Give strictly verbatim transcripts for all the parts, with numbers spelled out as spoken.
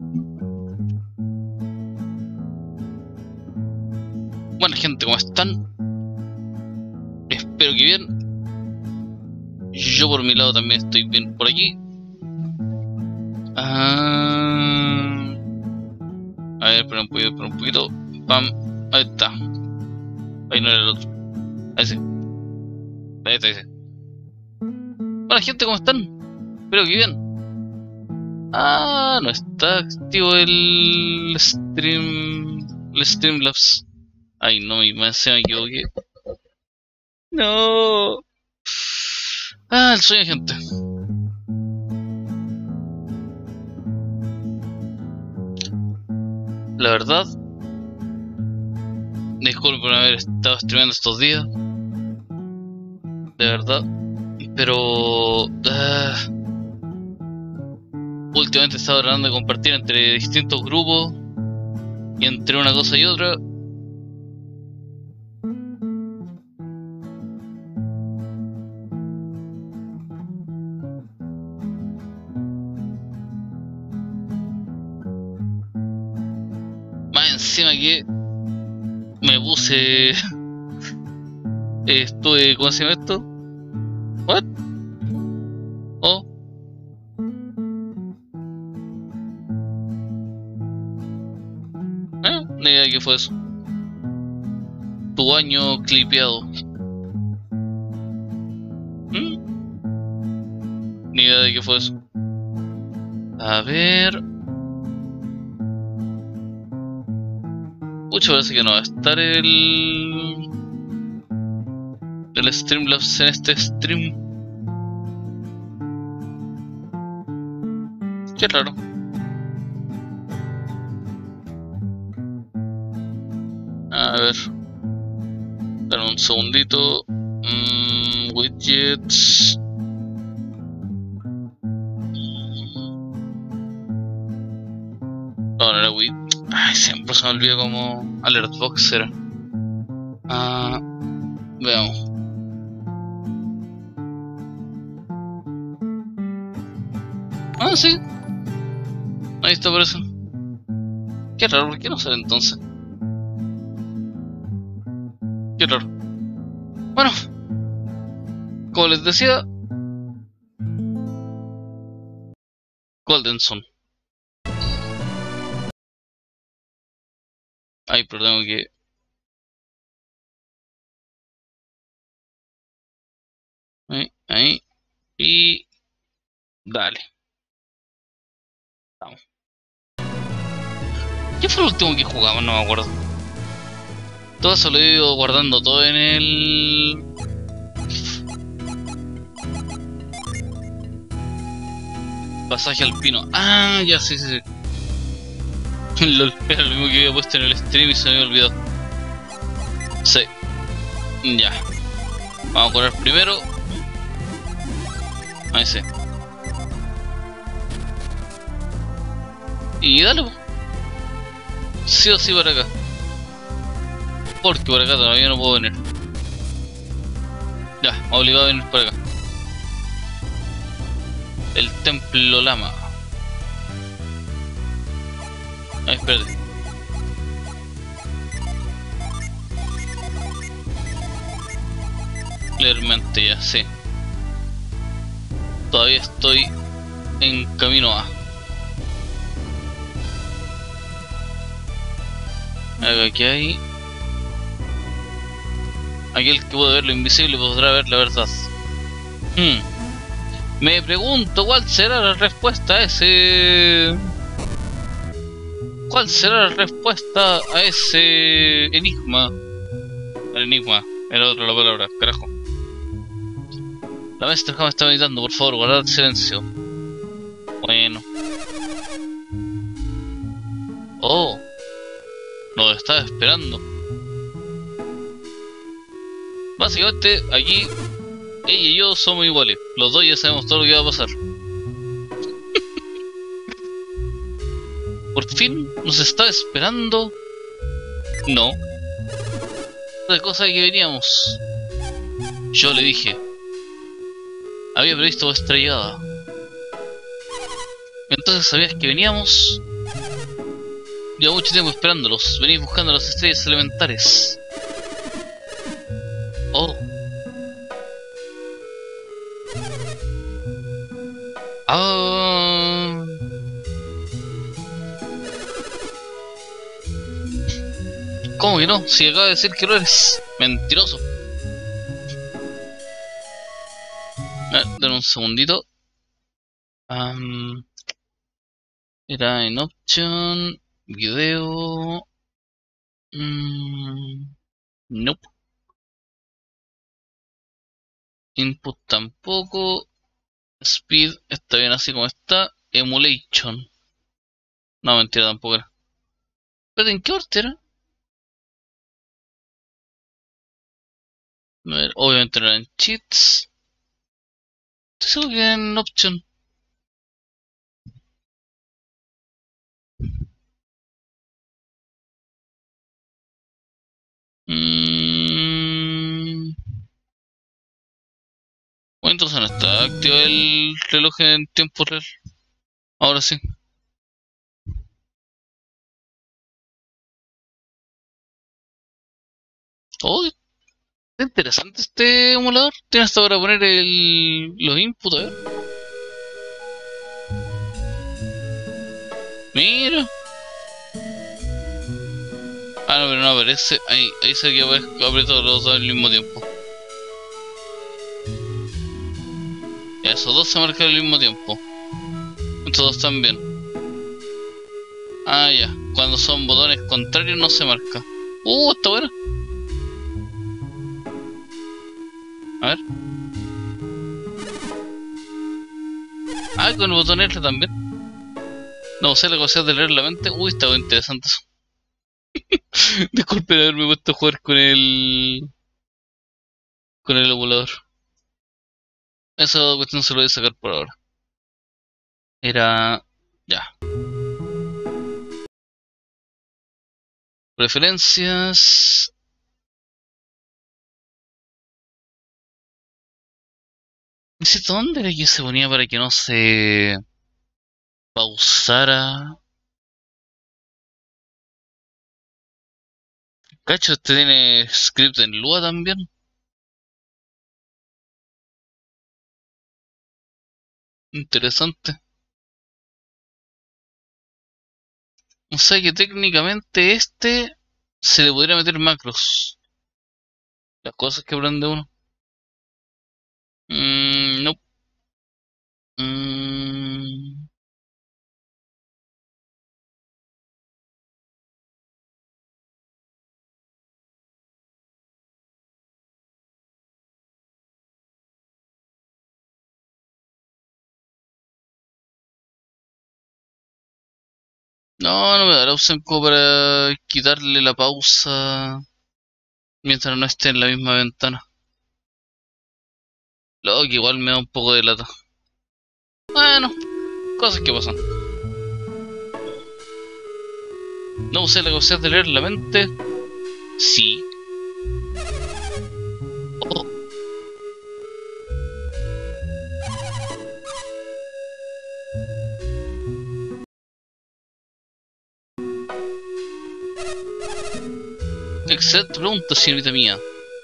Bueno, gente, ¿cómo están? Espero que bien. Yo por mi lado también estoy bien por aquí. Ah, a ver, espera un poquito, espera un poquito. Pam, ahí está. Ahí no era el otro. Ahí sí. Ahí está, ahí sí. Hola gente, ¿cómo están? Espero que bien. Ah, no está activo el stream... El Streamlabs. Ay, no, me, se me equivoqué. No. Ah, el sueño, gente. La verdad, disculpen por haber estado streamando estos días. De verdad. Pero... Uh, últimamente he estado tratando de compartir entre distintos grupos. Y entre una cosa y otra... Más encima que... Me puse... Estuve... ¿Cómo se llama esto? ¿What? Oh. Eh, ni idea de qué fue eso. Tu año clipeado. ¿Mm? Ni idea de qué fue eso. A ver... Pucha, parece que no va a estar el... El Streamlabs en este stream. Qué raro. A ver. Dame un segundito. Mm, widgets. No, no era widget. Ay, siempre se me olvida como Alertbox era. Ah, veamos. Ah, sí. Ahí está, por eso. Qué raro, ¿por qué no sale entonces? Qué raro. Bueno, como les decía, Golden Sun. Ay, pero tengo que... Ahí, ahí. Y... Dale. Vamos. ¿Qué fue lo último que jugamos? No me acuerdo. Todo eso lo he ido guardando todo en el... Pasaje alpino. Ah, ya, sí, sí, sí. Lol, era lo mismo que había puesto en el stream y se me había olvidado. Sí. Ya. Vamos a correr primero. Ahí sí. Y dale, po. Sí o sí para acá. Porque por acá todavía no puedo venir. Ya, me obligado a venir por acá. El templo lama. Ay, espérate. Claramente ya, sí. Todavía estoy en camino a. Acá que hay. Aquel que puede ver lo invisible podrá ver la verdad. Hmm. Me pregunto cuál será la respuesta a ese... ¿Cuál será la respuesta a ese enigma? El enigma, era otra la palabra, carajo. La maestra Jama está meditando, por favor, guardad silencio. Bueno. Oh. Nos estaba esperando. Básicamente, aquí, ella y yo somos iguales. Los dos ya sabemos todo lo que va a pasar. Por fin nos estaba esperando. No. De cosa que veníamos. Yo le dije. Había previsto vuestra llegada. Entonces sabías que veníamos. Llevo mucho tiempo esperándolos. Venís buscando las estrellas elementales. Oh. Ah. ¿Cómo que no? Si acaba de decir que lo eres. Mentiroso. Ah, dame un segundito. Um, era en option. Video. Mm, nope. Input tampoco. Speed está bien así como está. Emulation. No, mentira, tampoco era. ¿Pero en qué orden era? A ver, obviamente no eran cheats. Estoy seguro que era en option. Mm. Bueno, entonces no está activo el reloj en tiempo real. Ahora sí. Oh, está interesante este emulador. Tienes hasta para poner el, los inputs, a ver. Mira. Ah, no, pero no aparece. Ahí, ahí se que apretado los dos al mismo tiempo. Ya, esos dos se marcan al mismo tiempo. Estos dos también. Ah, ya. Cuando son botones contrarios no se marca. Uh, está bueno. A ver. Ah, con el botón R también. No sé la cosa de leer la mente. Uy, está muy interesante eso. Disculpen haberme puesto a jugar con el. Con el emulador. Esa cuestión se lo voy a sacar por ahora. Era. Ya. Preferencias. Necesito dónde era que se ponía para que no se pausara. Cacho, este tiene script en Lua también. Interesante. O sea que técnicamente este se le podría meter macros. Las cosas que aprende uno. Mmm, no. Mm, no, no me da la opción como para quitarle la pausa mientras no esté en la misma ventana. Lo que igual me da un poco de lata. Bueno, cosas que pasan. ¿No usé la capacidad de leer la mente? Sí. Oh, excelente pregunta, señorita mía.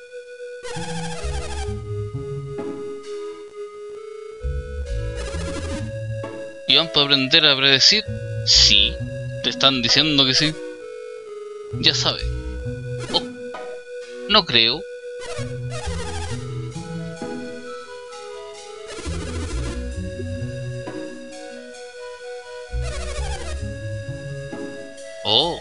¿Y van para aprender a predecir? Sí. Te están diciendo que sí. Ya sabe. Oh, no creo. Oh.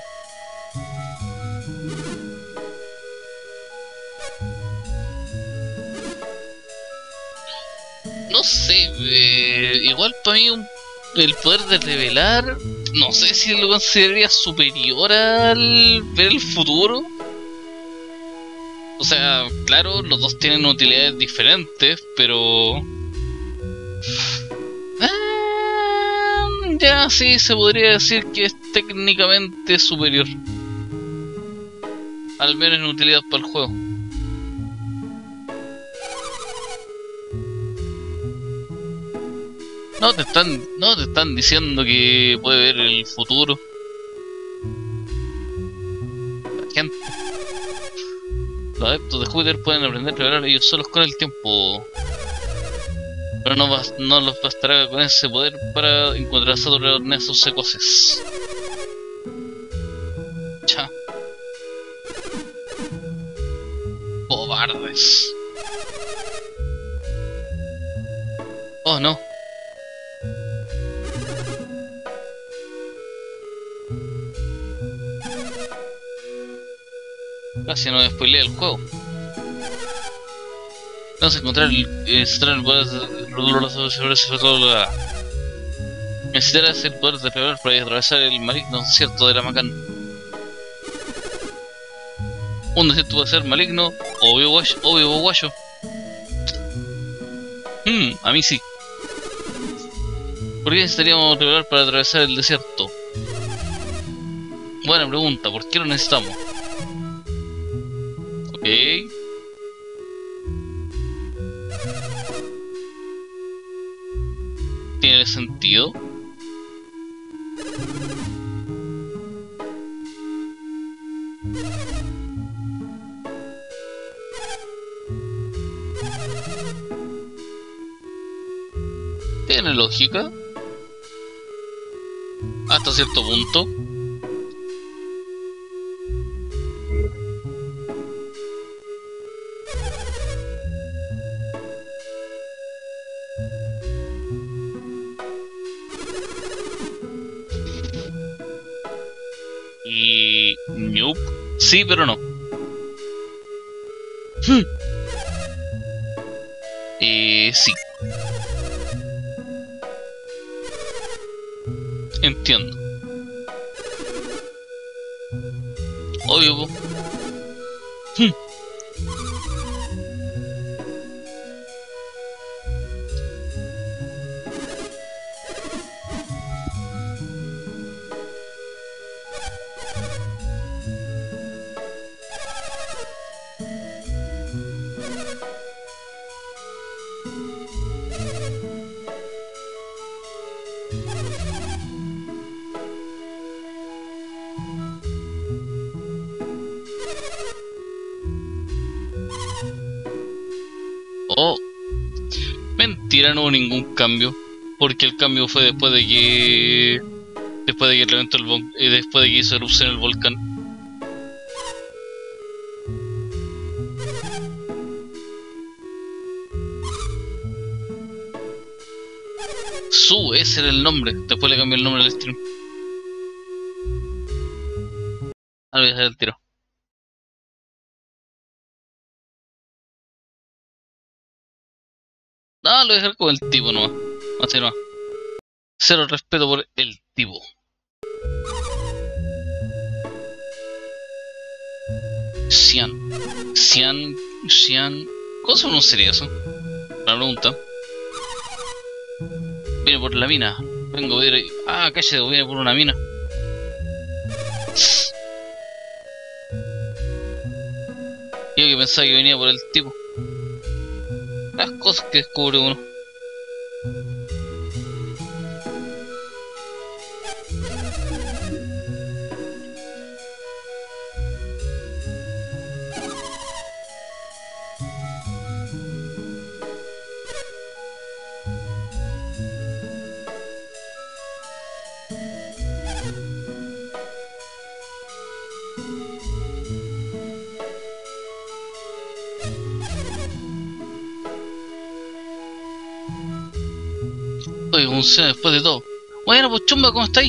No sé, eh, igual para mí un, el poder de revelar, no sé si lo consideraría superior al ver el futuro. O sea, claro, los dos tienen utilidades diferentes, pero... Ah, ya sí, se podría decir que es técnicamente superior. Al menos en utilidad para el juego. No te están, no te están diciendo que puede ver el futuro. Los adeptos de Júpiter pueden aprender a revelar ellos solos con el tiempo. Pero no, bas no los bastará con ese poder para encontrar a Saturno en sus secuaces. Cha. Cobardes. Oh no. Casi no spoileé el juego. Vamos a encontrar el. Necesitar el poder de. Necesitarás el poder de pegar para atravesar el maligno desierto de la Macán. Un desierto puede ser maligno o vivo guayo. O vivo guayo. Hmm, a mí sí. ¿Por qué necesitaríamos revelar para atravesar el desierto? Buena pregunta, ¿por qué lo necesitamos? Ok. ¿Tiene sentido? Tiene lógica. Hasta cierto punto. Y... Nope. Sí, pero no. Hmm. Eh, sí. Entiendo. Obvio, po. Hmm. Oh, mentira, no hubo ningún cambio. Porque el cambio fue después de que... Después de que reventó el vol- eh, después de que hizo erupción el volcán. Su, ese era el nombre. Después le cambió el nombre al stream. Ahora voy a dejar el tiro. Ah, lo voy a dejar como el tipo nomás. Así nomás. Cero respeto por el tipo. Cian. Cian. Cian. ¿Cómo se pronunciaría eso? Una pregunta. Viene por la mina. Vengo a ver. Ah, cállate, viene por una mina. Yo que pensaba que venía por el tipo. Las cosas que descubre uno. Oye, funciona después de todo. Bueno, pues chumba, ¿cómo estáis?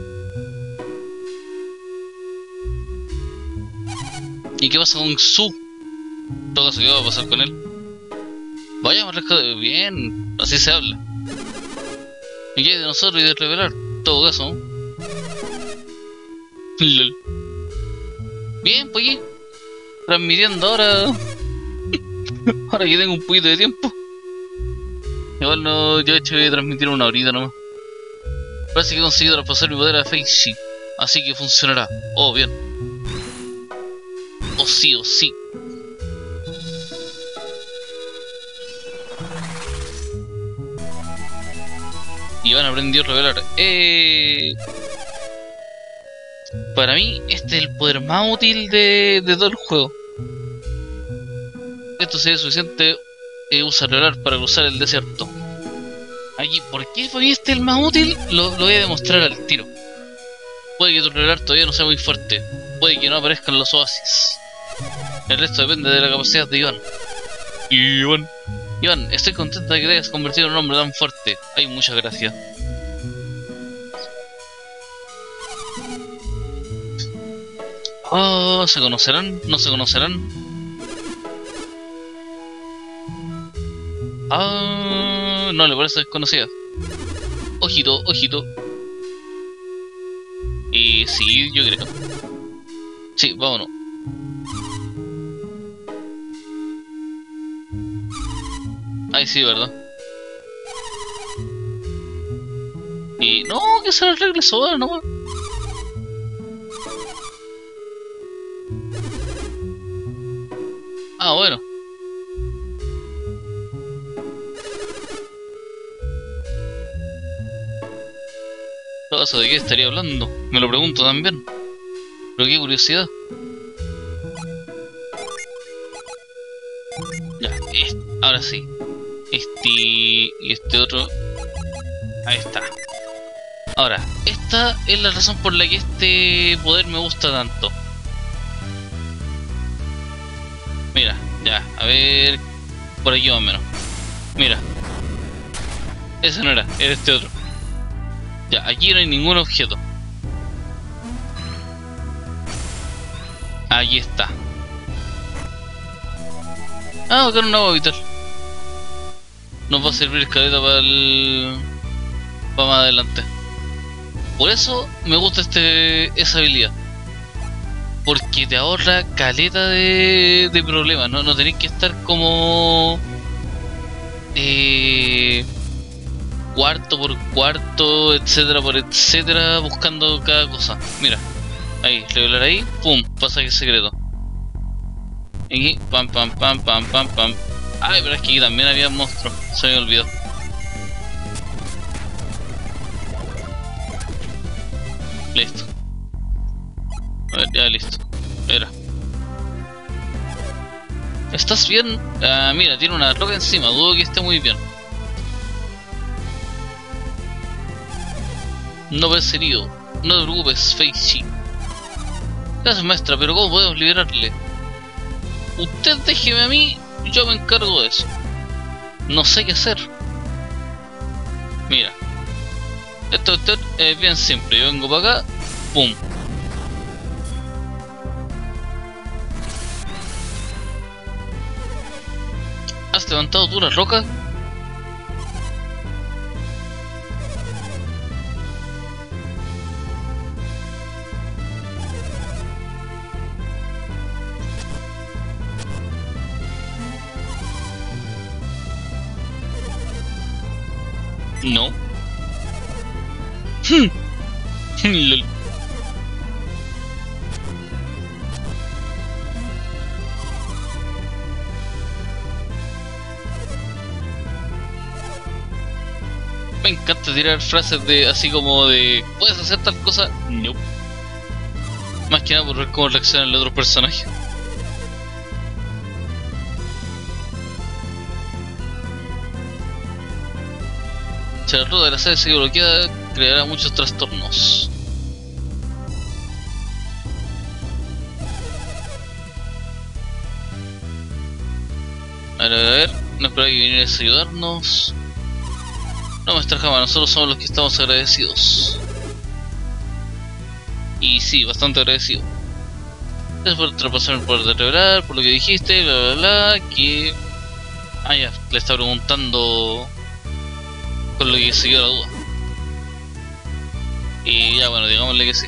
¿Y qué pasa con Su? En todo caso, ¿qué va a pasar con él? Vayamos a rescatar. Bien, así se habla. ¿Y qué hay de nosotros y de revelar? En todo caso, ¿no? Lol. Bien, pues aquí. Transmitiendo ahora. Ahora que tengo un poquito de tiempo. Igual no, yo he hecho de transmitir una horita nomás. Parece que he conseguido traspasar mi poder a Face Shield, así que funcionará. Oh, bien. Oh, sí, oh, sí. Iván aprendió a revelar. Eh... Para mí, este es el poder más útil de, de todo el juego. esto sería suficiente. Eh, usa regular para cruzar el desierto. Aquí, ¿por qué para mí este es el más útil? Lo, lo voy a demostrar al tiro. Puede que tu regular todavía no sea muy fuerte. Puede que no aparezcan los oasis. El resto depende de la capacidad de Iván. Iván. Iván, estoy contenta de que te hayas convertido en un hombre tan fuerte. Ay, muchas gracias. Oh, ¿se conocerán? ¿No se conocerán? Ah, no le parece desconocida. Ojito, ojito. Y sí, yo creo. Sí, vámonos. Ay, sí, ¿verdad? Y no, que se regresó ahora, no. Ah, bueno. ¿Todo eso de qué estaría hablando? Me lo pregunto también. Pero qué curiosidad. Ya, este, ahora sí. Este y este otro. Ahí está. Ahora, esta es la razón por la que este poder me gusta tanto. Mira, ya, a ver. Por aquí más o menos. Mira. Ese no era, era este otro. Ya, aquí no hay ningún objeto. Aquí está. Ah, acá un agua vital. Nos va a servir escaleta para el... para más adelante. Por eso me gusta este esa habilidad. Porque te ahorra caleta de, de problemas. No, no tenés que estar como... Eh... cuarto por cuarto, etcétera por etcétera, buscando cada cosa. Mira, ahí, revelar ahí, pum, pasaje secreto. Y pam, pam, pam, pam, pam, pam. Ay, pero es que aquí también había monstruos, se me olvidó. Listo. A ver, ya listo. Espera. ¿Estás bien? Ah, mira, tiene una roca encima, dudo que esté muy bien. No ves herido. No te preocupes, Feishi. Gracias, maestra, pero ¿cómo podemos liberarle? Usted déjeme a mí, yo me encargo de eso. No sé qué hacer. Mira. Esto, esto es bien simple. Yo vengo para acá. Pum. ¿Has levantado tú la roca? No. Lol. Me encanta tirar frases de así como de ¿puedes hacer tal cosa? No. Más que nada por ver cómo reaccionan los otros personajes. Si la ruta de la sede sigue bloqueada, creará muchos trastornos. A ver, a ver, a ver. No esperaba que vinieras a ayudarnos. No me jamás, nosotros somos los que estamos agradecidos. Y sí, bastante agradecido. Gracias por traspasarme el poder de revelar, por lo que dijiste, bla bla bla, que... Ah ya, le está preguntando... con lo que siguió la duda. Y ya bueno, digámosle que sí.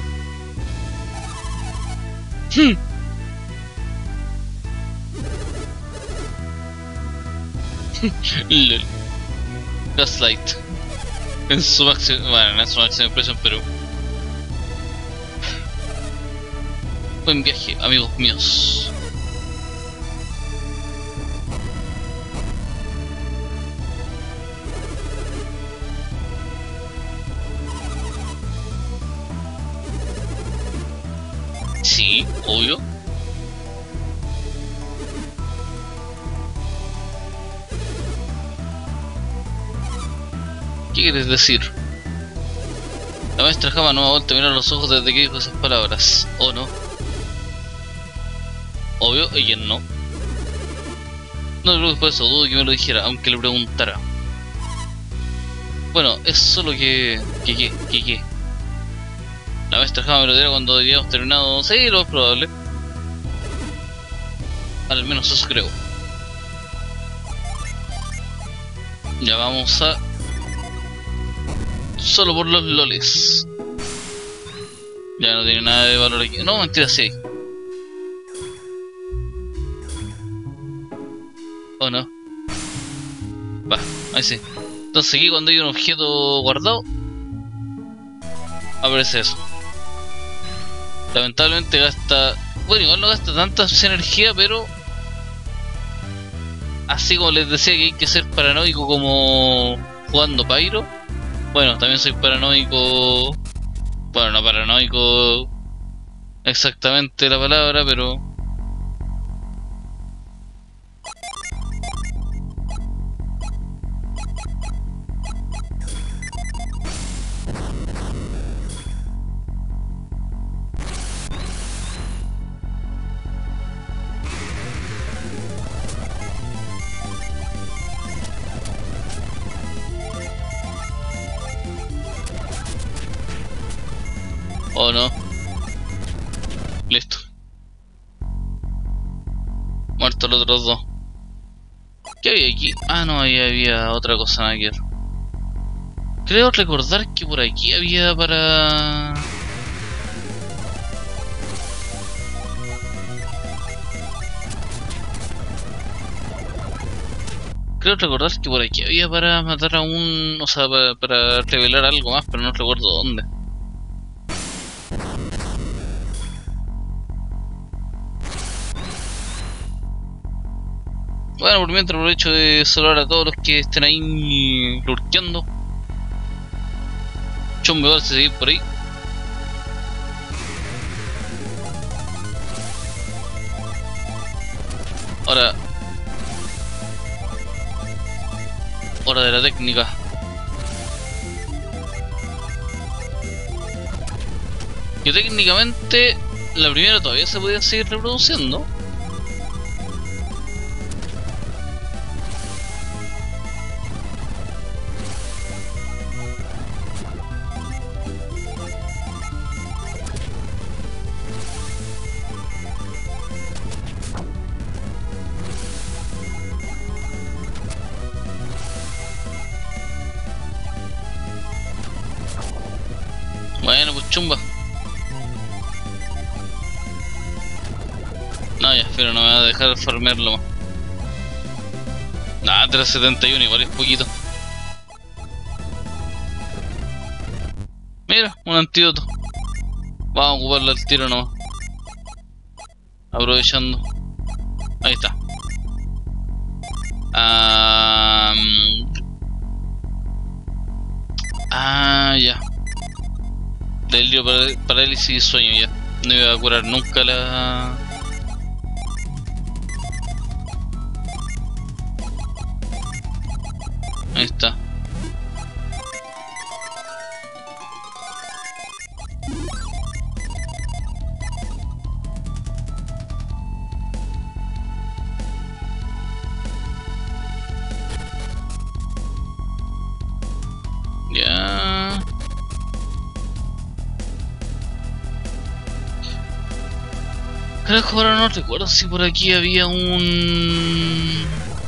Lol. Gaslight. En su máxima... bueno, no es su máxima impresión, pero... buen viaje, amigos míos. Sí, obvio. ¿Qué quieres decir? La maestra Jama no me ha vuelto a mirar los ojos desde que dijo esas palabras. ¿O no? Obvio, ella no. No te preocupes por eso, dudo que me lo dijera, aunque le preguntara. Bueno, es solo que... que que, que que... La maestra Jama me lo dirá cuando hayamos terminado. Sí, lo más probable. Al menos eso creo. Ya vamos a... Solo por los loles. Ya no tiene nada de valor aquí. No, mentira, sí. ¿O no? Va, ahí sí. Entonces aquí cuando hay un objeto guardado aparece eso. Lamentablemente gasta... Bueno, igual no gasta tanta energía, pero... Así como les decía que hay que ser paranoico como jugando Pyro. Bueno, también soy paranoico... Bueno, no paranoico exactamente la palabra, pero... Oh no. Listo. Muertos los otros dos. ¿Qué había aquí? Ah, no, ahí había otra cosa nada que ver. Creo recordar que por aquí había para... Creo recordar que por aquí había para matar a un... O sea, para, para revelar algo más, pero no recuerdo dónde. Bueno, por mientras aprovecho de saludar a todos los que estén ahí lurkeando. Chombe, va a seguir por ahí. Ahora... Hora de la técnica. Que técnicamente la primera todavía se podía seguir reproduciendo. Bueno, pues chumba. No, ya, pero no me va a dejar farmearlo más. Nah, trescientos setenta y uno igual es poquito. Mira, un antídoto. Vamos a ocuparlo al tiro nomás. Aprovechando. Ahí está. Ah, ah ya. Delirio, parálisis y sueño ya. No iba a curar nunca la... Ahí está. Ya. Carajo, ahora no recuerdo si por aquí había un...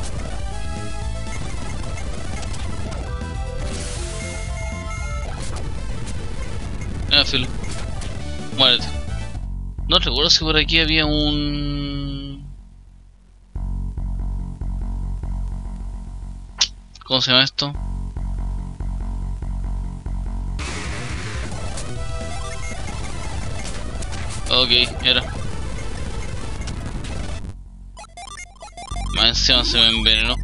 Ah, filo. Muérete. No recuerdo si por aquí había un... ¿Cómo se llama esto? Ok, era. Más encima se me envenenó.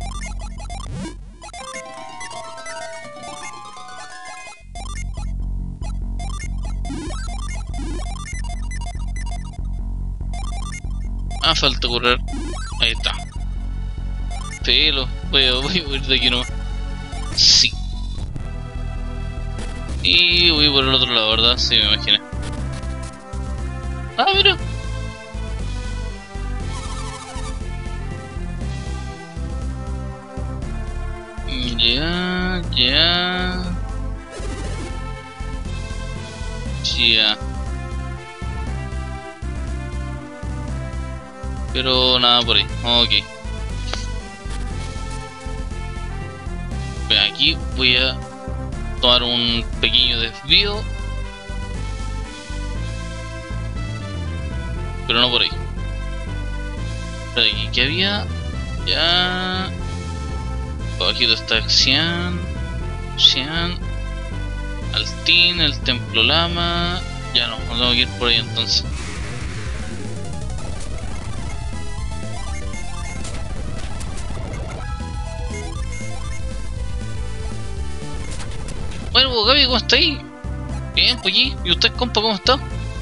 Ah, falta curar. Ahí está. Filo, voy a, voy a ir de aquí nomás. Sí. Y voy por el otro lado, ¿verdad? Sí, me imaginé. Ah, mira. Ya, ya. Ya. Pero nada por ahí. Ok. Bien, aquí voy a tomar un pequeño desvío. Pero no por ahí. Por aquí, ¿qué había? Ya. Abajito está Xian. Xian. Altín, el templo Lama. Ya no, no tengo que ir por ahí entonces. Bueno, pues Gaby, ¿cómo está ahí? Bien, pues aquí. ¿Y usted, compa, cómo está?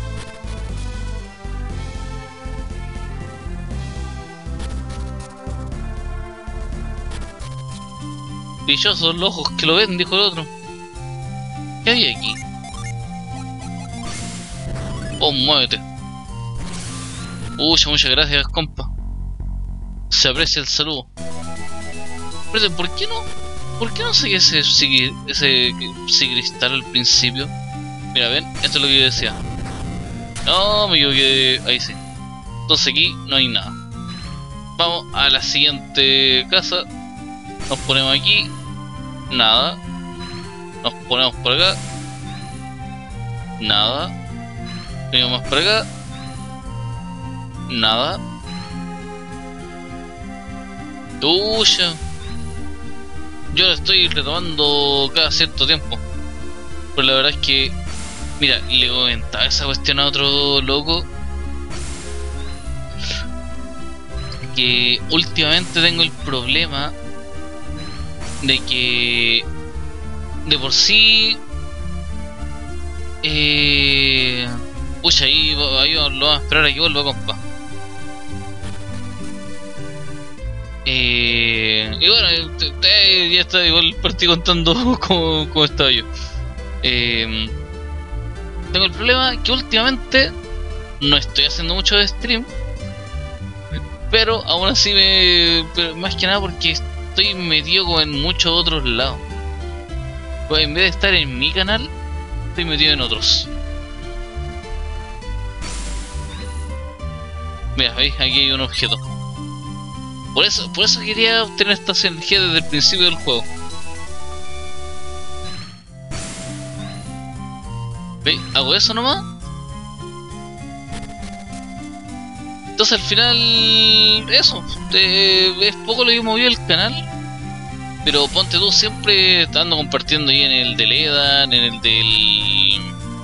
Brillosos los ojos que lo ven, dijo el otro. ¿Qué hay aquí? Oh, muévete. Uy, muchas gracias, compa. Se aprecia el saludo. Pero, ¿por qué no? ¿Por qué no seguí ese, ese, ese, ese cristal al principio? Mira, ven, esto es lo que yo decía. No, me equivoqué. Ahí sí. Entonces aquí no hay nada. Vamos a la siguiente casa. Nos ponemos aquí. Nada. Nos ponemos por acá. Nada. Venimos más por acá. Nada. Tuya. Yo lo estoy retomando cada cierto tiempo. Pero la verdad es que, mira, le comentaba esa cuestión a otro loco, que últimamente tengo el problema de que de por sí eh, pucha, ahí, ahí lo vamos a esperar a que vuelva, compa. Eh, y bueno, te, te, ya está, igual partí contando cómo, cómo estaba yo. Eh, tengo el problema que últimamente no estoy haciendo mucho de stream, pero aún así me, pero más que nada porque estoy metido como en muchos otros lados. Pues en vez de estar en mi canal, estoy metido en otros. Mira, veis, aquí hay un objeto. Por eso, por eso quería obtener esta energía desde el principio del juego. ¿Veis? Hago eso nomás. Entonces al final, eso, eh, es poco lo que movió el canal. Pero ponte tú, siempre estando compartiendo ahí en el del Edan, en el del...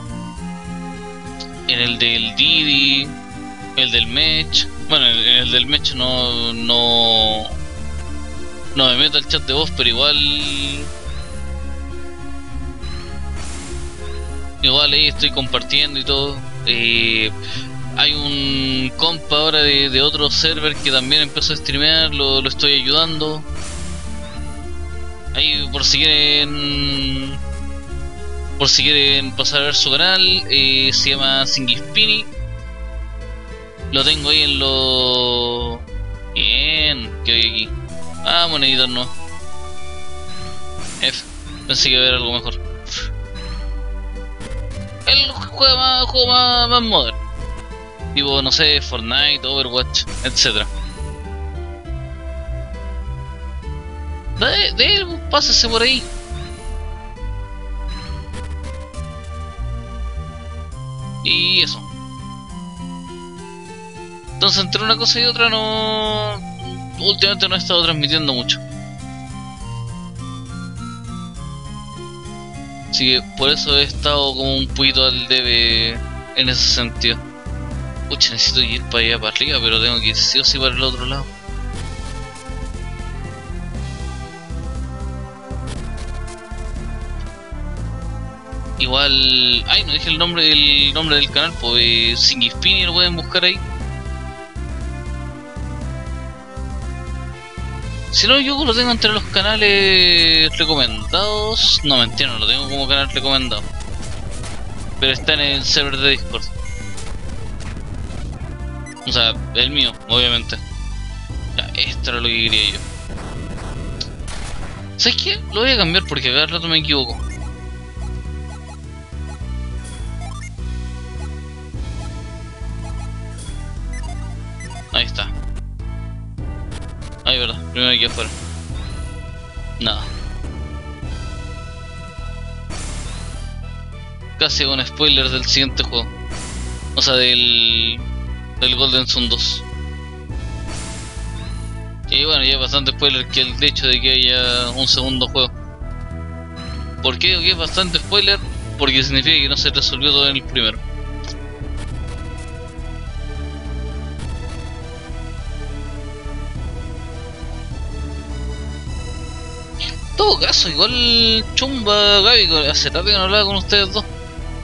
En el del Didi, el del Mech. Bueno, en el del Mech no, no... No me meto al chat de voz, pero igual... Igual ahí estoy compartiendo y todo. Eh, hay un compa ahora de, de otro server que también empezó a streamear, lo, lo estoy ayudando. Ahí por si quieren... Por si quieren pasar a ver su canal, eh, se llama Singispini. Lo tengo ahí en los... Bien, que hay aquí. Ah, moneditos no. F, pensé que iba a haber algo mejor. Él juega más, juego más, más moderno. Tipo, no sé, Fortnite, Overwatch, etcétera. De, de él, pásese por ahí. Y eso. Entonces entre una cosa y otra no... Últimamente no he estado transmitiendo mucho. Así que por eso he estado como un poquito al debe en ese sentido. Pucha, necesito ir para allá para arriba, pero tengo que ir sí o sí para el otro lado. Igual... Ay, no dije el nombre el nombre del canal, pues Singispini lo pueden buscar ahí. Si no, yo lo tengo entre los canales recomendados. No, mentira, no lo tengo como canal recomendado. Pero está en el server de Discord. O sea, el mío, obviamente. Ya, esto era lo que quería yo. ¿Sabes qué? Lo voy a cambiar porque cada rato me equivoco. Ahí está. Ahí, verdad, primero aquí afuera. Nada. Casi un spoiler del siguiente juego. O sea, del... del Golden Sun dos. Y bueno, ya bastante spoiler que el hecho de que haya un segundo juego. ¿Por qué digo que es bastante spoiler? Porque significa que no se resolvió todo en el primero. En todo caso, igual Chumba, Gaby, hace rato que no hablaba con ustedes dos.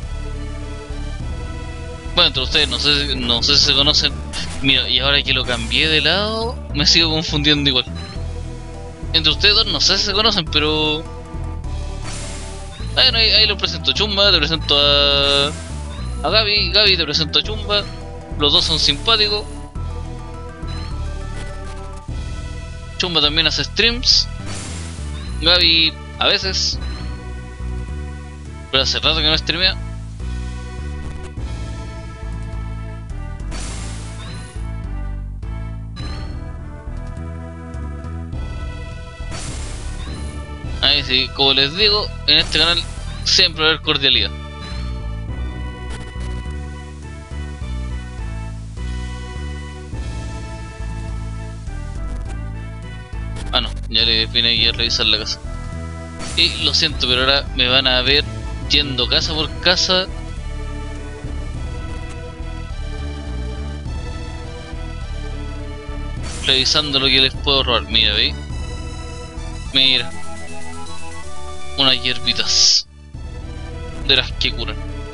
Bueno, entre ustedes no sé, no sé si se conocen. Mira, y ahora que lo cambié de lado, me sigo confundiendo igual. Entre ustedes dos no sé si se conocen, pero... Bueno, ahí, ahí lo presento. Chumba, te presento a... a Gaby, Gaby te presento a Chumba. Los dos son simpáticos. Chumba también hace streams. Gaby a veces. Pero hace rato que no streamea. Ahí sí, como les digo, en este canal siempre va a haber cordialidad. Ah no, ya le vine aquí a revisar la casa. Y lo siento, pero ahora me van a ver yendo casa por casa. Revisando lo que les puedo robar. Mira, ¿veis? Mira. Unas hierbitas de las que curan.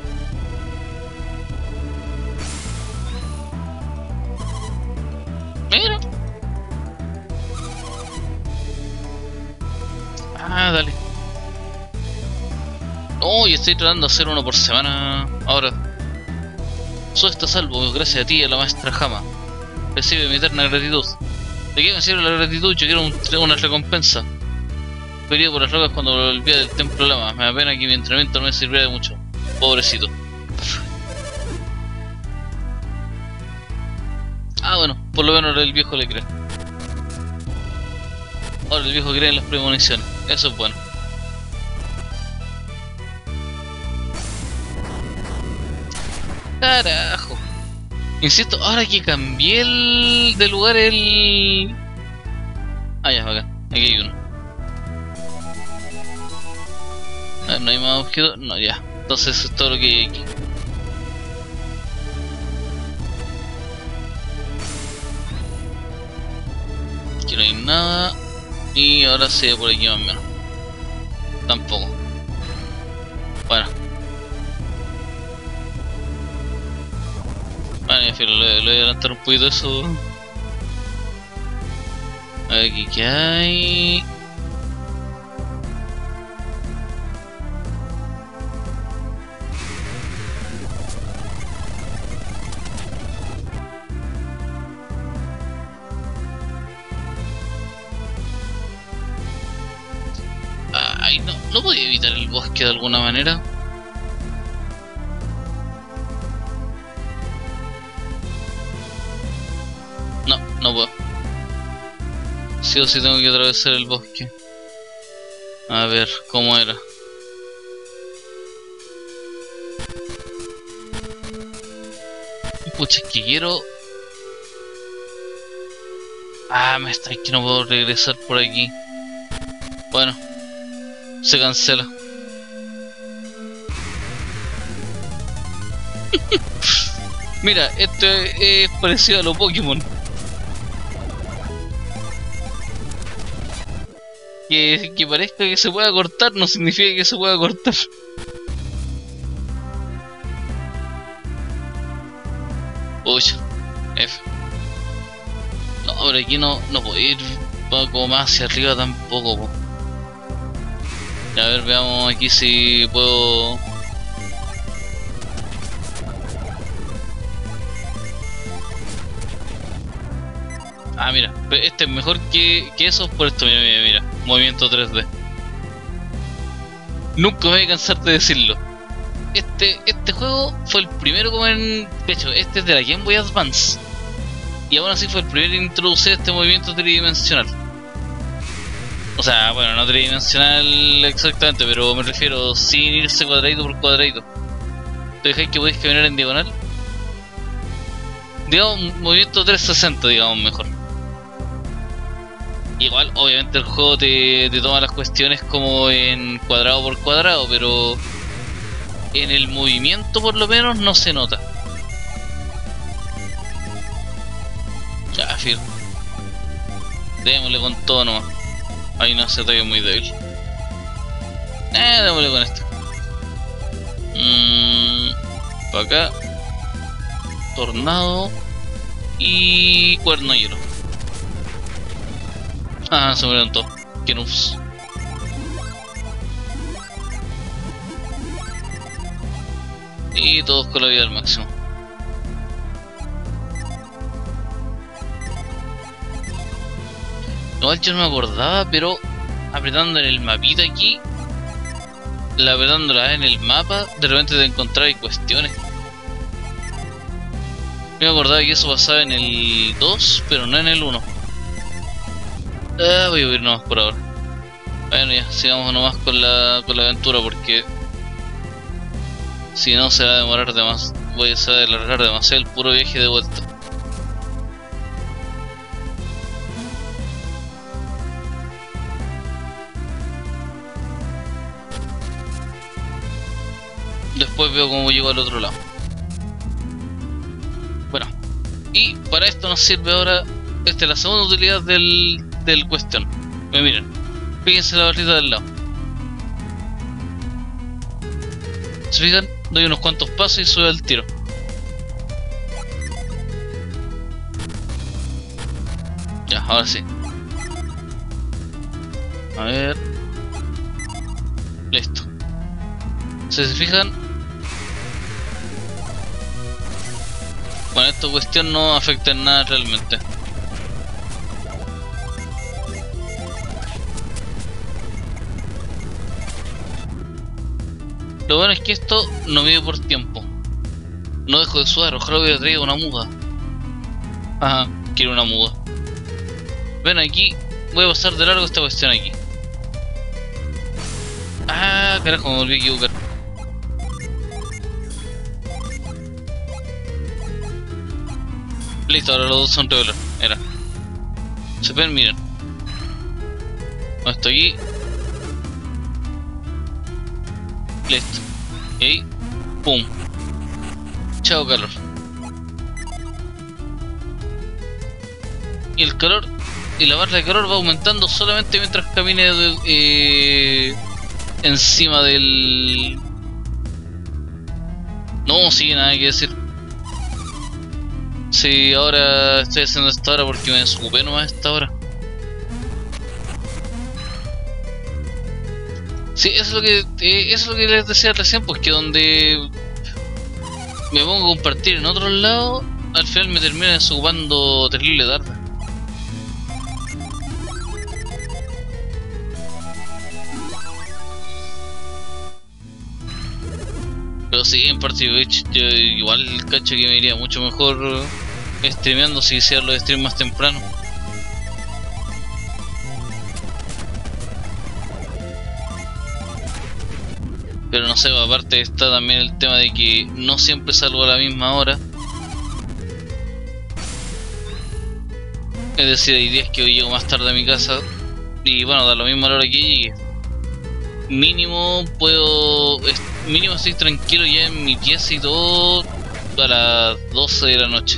Mira. Ah, dale. Oh, y estoy tratando de hacer uno por semana ahora. Soy está a salvo, gracias a ti y a la maestra Jama. Recibe mi eterna gratitud. ¿De qué me sirve la gratitud? Yo quiero un, una recompensa. Pedido por las rocas cuando volví del templo Lama. Me da pena que mi entrenamiento no me sirviera de mucho. Pobrecito. Ah, bueno, por lo menos ahora el viejo le cree. Ahora el viejo cree en las premoniciones. Eso es bueno. Carajo. Insisto, ahora que cambié el de lugar el... Ah, ya, acá. Aquí hay uno. A ver, no hay más objetos. No, ya. Entonces es todo lo que hay aquí. Aquí no hay nada. Y ahora se ve por aquí más o menos. Tampoco. Bueno. Vale, en fin, le, le voy a adelantar un poquito eso. A ver aquí qué hay. Ay, no, no podía evitar el bosque de alguna manera. No, no puedo. Sí o sí tengo que atravesar el bosque. A ver, ¿cómo era? Pucha, es que quiero... Ah, me está, es que no puedo regresar por aquí. Bueno, se cancela. Mira, esto es, es parecido a los Pokémon. Que, que parezca que se pueda cortar no significa que se pueda cortar. Uy, F. No, pero aquí no, no puedo ir poco más hacia arriba tampoco, po. A ver, veamos aquí si puedo... Ah, mira, este es mejor que, que esos por esto, mira, mira, mira, movimiento tres D. Nunca me voy a cansar de decirlo. Este, este juego fue el primero como en... De hecho, este es de la Game Boy Advance. Y aún así fue el primero en introducir este movimiento tridimensional. O sea, bueno, no tridimensional exactamente, pero me refiero sin irse cuadradito por cuadradito. ¿Te dejáis que podéis caminar en diagonal? Digamos, un movimiento trescientos sesenta, digamos, mejor. Igual, obviamente el juego te, te toma las cuestiones como en cuadrado por cuadrado, pero en el movimiento por lo menos no se nota. Ya, fíjate. Démosle con todo nomás. Ahí no, ese ataque es muy débil. Eh, démosle con esto. Mmm. Para acá. Tornado. Y cuerno de hielo. Ah, se murieron todos. Que noobs. Y todos con la vida al máximo. Igual yo no me acordaba, pero apretando en el mapita aquí, la apretándola en el mapa, de repente te encontrabas cuestiones. Yo me acordaba que eso pasaba en el dos, pero no en el uno. Ah, voy a ir nomás por ahora. Bueno, ya, sigamos nomás con la, con la aventura porque si no se va a demorar demasiado, voy a alargar demasiado el puro viaje de vuelta. Después veo cómo llego al otro lado. Bueno, y para esto nos sirve ahora, esta es la segunda utilidad del, del cuestión. Me miren, fíjense la barrita del lado. ¿Se fijan? Doy unos cuantos pasos y sube al tiro. Ya, ahora sí. A ver. Listo. ¿Se fijan? Bueno, esta cuestión no afecta en nada realmente. Lo bueno es que esto no mide por tiempo. No dejo de sudar, ojalá hubiera traído una muda. Ajá, quiero una muda. Ven aquí, voy a pasar de largo esta cuestión aquí. Ah, carajo, me volví a equivocar. Listo, ahora los dos son revelar. Era. Se ven, miren. Esto aquí. Listo. Y ahí. Pum. Chao calor. Y el calor y la barra de calor va aumentando solamente mientras camine de, eh, encima del... No, sí, nada que decir. Sí, ahora estoy haciendo esta hora porque me desocupé nomás esta hora. Sí, eso es lo que eh, eso es lo que les decía recién, pues que donde me pongo a compartir en otros lados, al final me termina desocupando terrible tarde. Pero sí, en parte yo igual cacho que me iría mucho mejor streameando si hiciera los streams más temprano. Pero no sé, aparte está también el tema de que no siempre salgo a la misma hora. Es decir, hay días que llego más tarde a mi casa y bueno, da lo mismo a la hora que llegue. Mínimo puedo... Mínimo estoy tranquilo ya en mi pieza y todo a las doce de la noche.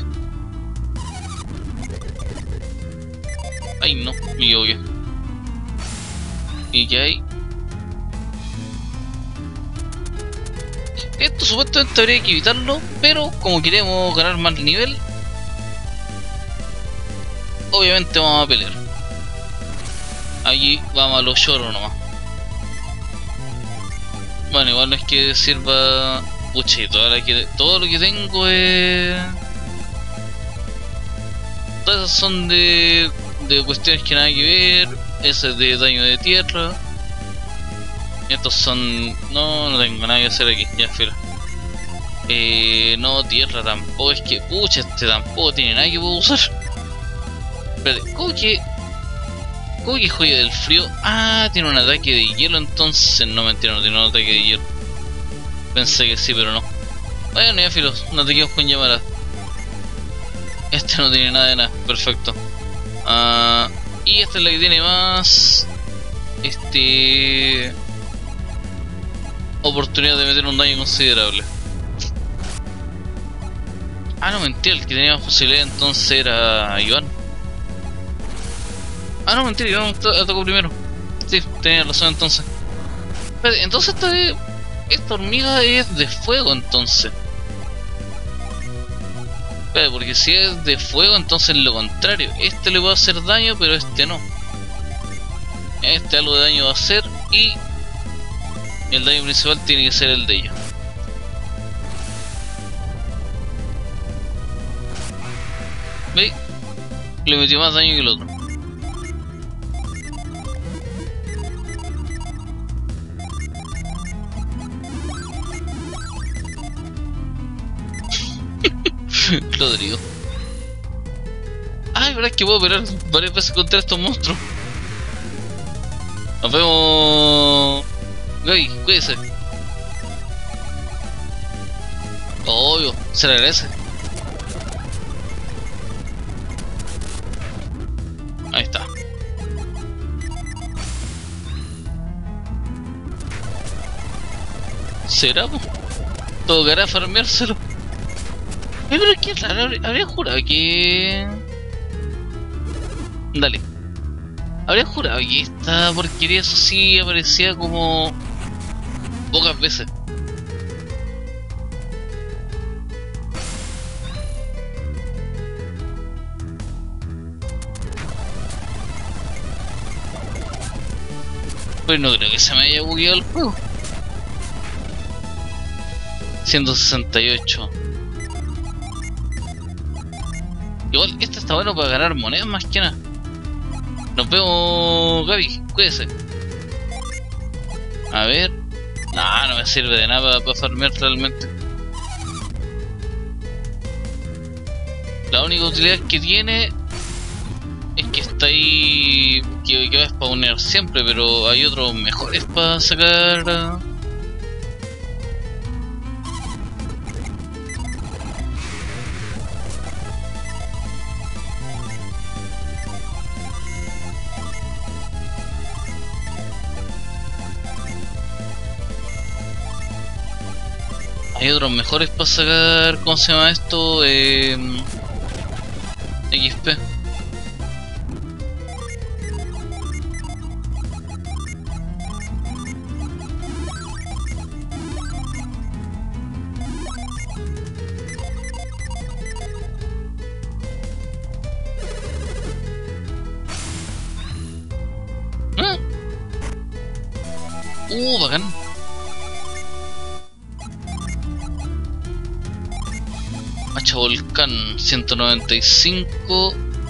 Ay no, me equivoqué. ¿Y qué hay? Esto supuestamente habría que evitarlo, pero como queremos ganar más nivel, obviamente vamos a pelear. Aquí vamos a los lloros nomás. Bueno, igual no es que sirva. Pucha, y toda la que, todo lo que tengo es. Todas esas son de. de cuestiones que nada que ver. Ese es de daño de tierra. Estos son. No, no tengo nada que hacer aquí, ya fila. Eh, no, tierra tampoco, es que. Pucha, este tampoco tiene nada que puedo usar. Espérate, ¿cómo que.? ¿Cómo que joya del frío? Ah, tiene un ataque de hielo entonces. No, mentira, no tiene un ataque de hielo. Pensé que sí, pero no. Bueno, ya filos, no te quedes con llamarada. Este no tiene nada de nada, perfecto. Uh, y esta es la que tiene más. Este. Oportunidad de meter un daño considerable. Ah, no, mentira, el que tenía más posibilidad entonces era Iván. Ah, no, mentira, Iván atacó primero. Sí, tenía razón entonces. Espérate, entonces esta, esta hormiga es de fuego entonces. Espérate, porque si es de fuego entonces lo contrario. Este le puede hacer daño, pero este no. Este algo de daño va a hacer y el daño principal tiene que ser el de ella. ¿Veis? Le metió más daño que el otro. Rodrigo. Ay, verdad que puedo pelear varias veces contra estos monstruos. Nos vemos. Gaby, cuídese. Obvio, se le agradece. Ahí está. ¿Será? Tocará farmeárselo. Eh, pero qué raro, habría, habría jurado que... Dale. Habría jurado que esta porquería eso sí aparecía como... pocas veces. Pero no creo que se me haya bugueado el juego. ciento sesenta y ocho. Igual, este está bueno para ganar monedas más que nada. Nos vemos, Gaby, cuídese. A ver. No, no me sirve de nada para farmear realmente. La única utilidad que tiene es que está ahí, que, que va a spawnear siempre, pero hay otros mejores para sacar. Hay otros mejores para sacar, ¿cómo se llama esto? Eh, X P. ¿Ah? Uh, bacán. Hacha volcán ciento noventa y cinco.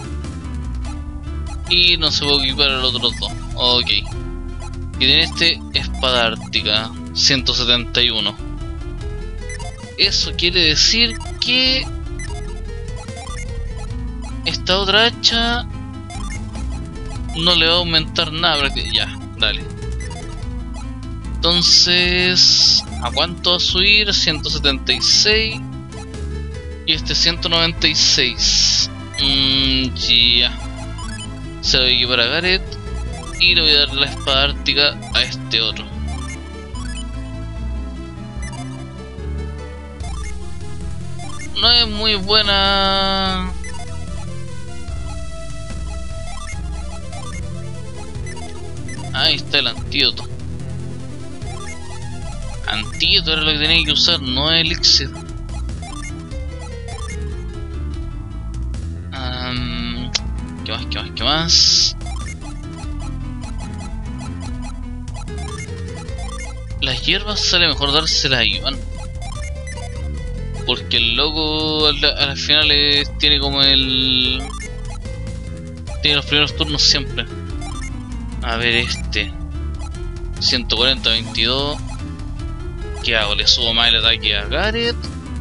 Y no se puede equipar a los otros dos. Ok. Y tiene este espada ártica ciento setenta y uno. Eso quiere decir que esta otra hacha no le va a aumentar nada. Ya, dale. Entonces, ¿a cuánto va a subir? ciento setenta y seis. Y este ciento noventa y seis. Mmm, ya. Se lo voy a equipar a Gareth. Y le voy a dar la espada ártica a este otro. No es muy buena. Ahí está el antídoto. Antídoto era lo que tenía que usar, no elixir. Um, ¿Qué más? ¿Qué más? ¿Qué más? las hierbas sale mejor dárselas a Iván. Porque el loco a, la, a las finales tiene como el... Tiene los primeros turnos siempre. A ver este. ciento cuarenta, veintidós. ¿Qué hago? Le subo más el ataque a Gareth.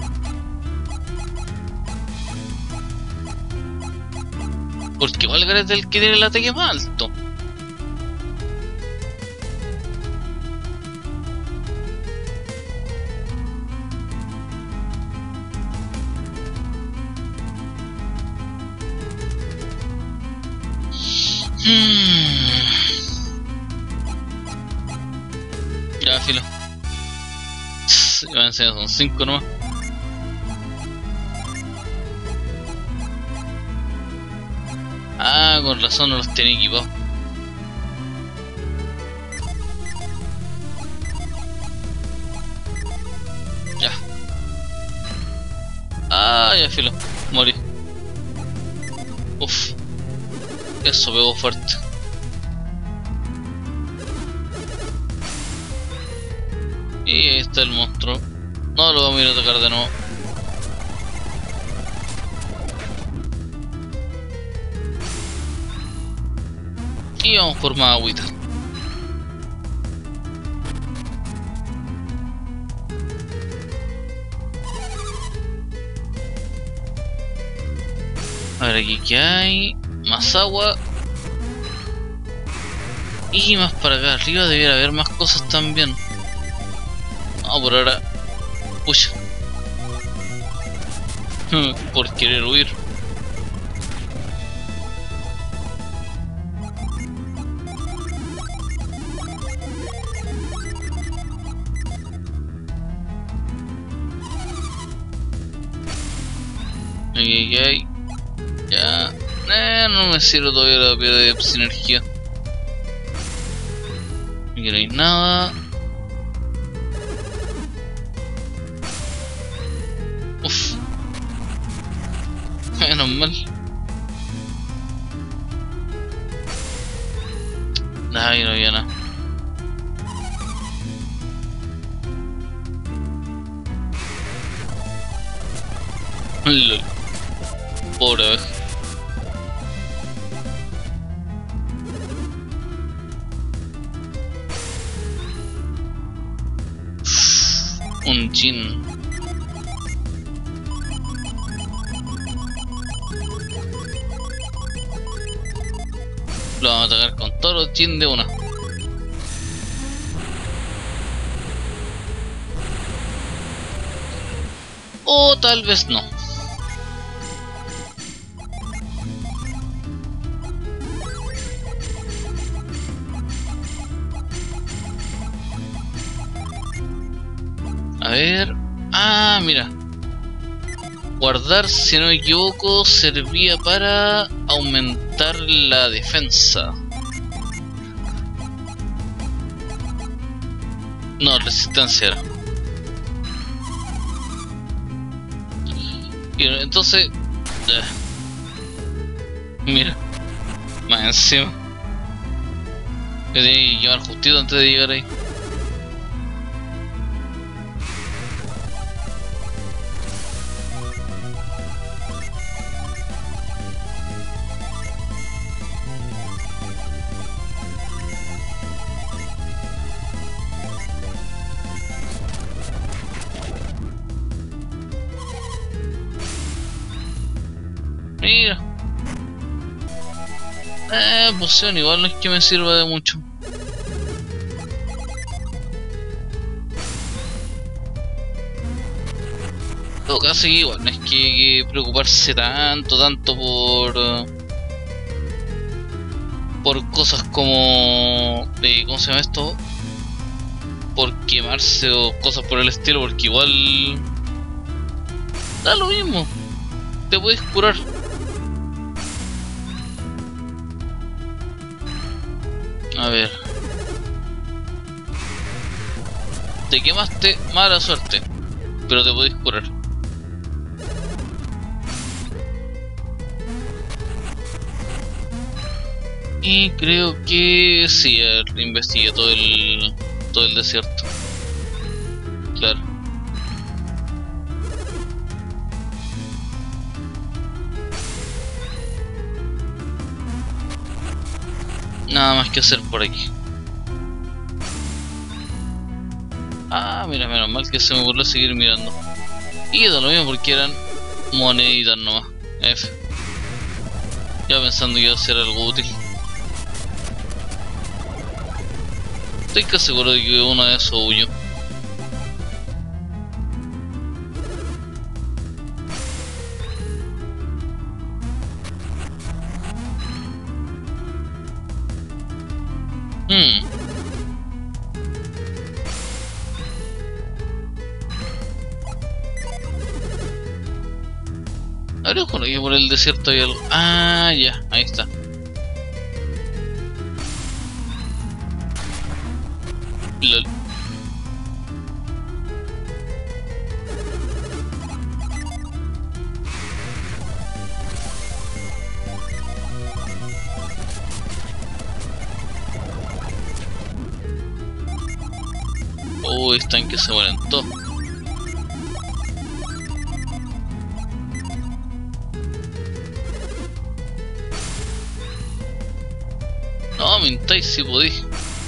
Porque igual Gareth es el que tiene el ataque más alto. Hmm. Ya, filo. Iban a enseñar, son cinco nomás. Ah, con razón no los tenía equipados. Ya. Ah, ya, filo. Morí. Uf. Eso pegó fuerte. Y ahí está el monstruo. No lo vamos a ir a atacar de nuevo. Y vamos por más agüita. A ver aquí qué hay. Más agua. Y más para acá arriba debiera haber más cosas también. No, por ahora. Pucha. Por querer huir. Ay, ay, ay. Ya. Eh, no me sirve todavía la piedra de sinergia. Aquí no hay nada. Uf. Menos mal. Ay, no había nada. Lol. Pobre abeja. Un Jin. Lo vamos a atacar con todos los Jin de una. O tal vez no. A ver... Ah, mira. Guardar, si no me equivoco, servía para aumentar la defensa. No, resistencia era. Y entonces... Eh, mira. Más encima. Me tenía que llevar justito antes de llegar ahí. Mira. Eh, poción igual no es que me sirva de mucho. En todo caso igual no es que, que preocuparse tanto, tanto por... por cosas como... Eh, ¿cómo se llama esto? Por quemarse o cosas por el estilo, porque igual... da lo mismo. Te puedes curar. A ver. Te quemaste, mala suerte. Pero te podés curar. Y creo que sí, investigué todo el todo el desierto. Claro. Nada más que hacer por aquí. Ah, mira, menos mal que se me ocurrió seguir mirando. Y da lo mismo porque eran moneditas nomás. F. Ya pensando que iba a ser algo útil. Estoy casi seguro de que uno de esos huyó. Hmm. Ahora juro que por el desierto hay algo. Ah, ya, ahí está. Lol. Oh, están que se mueren todos. No, mintáis si podéis.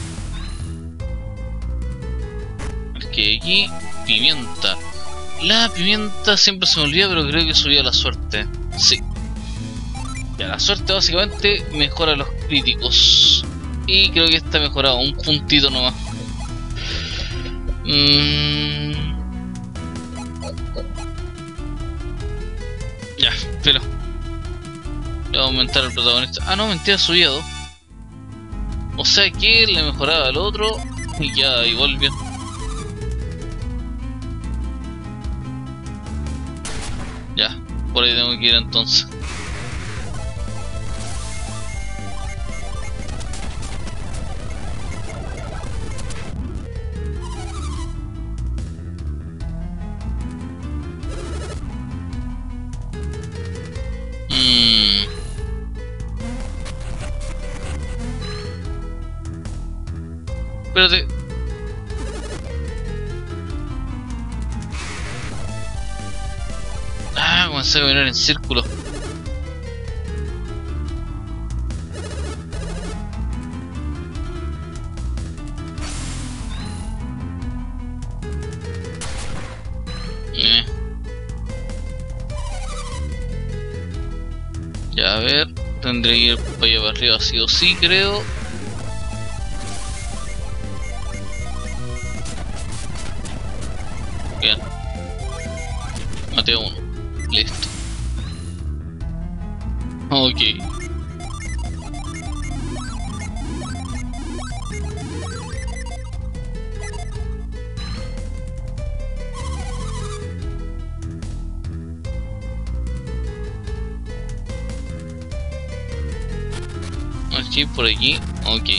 Que aquí, pimienta. La pimienta siempre se me olvida, pero creo que subía la suerte. Sí. Ya, la suerte básicamente mejora los críticos. Y creo que está mejorado, un puntito nomás. Mm. Ya, pero le voy a aumentar el protagonista. Ah, no, mentira, subía dos. O sea que le mejoraba al otro y ya igual bien. Ya, por ahí tengo que ir entonces. Mmm. Espérate. Ah, comencé a caminar en círculo. Eh. Ya, a ver, tendré que ir para allá para arriba sí o sí, creo. Bien. Maté a uno. Listo. Ok. Aquí, por aquí. Ok.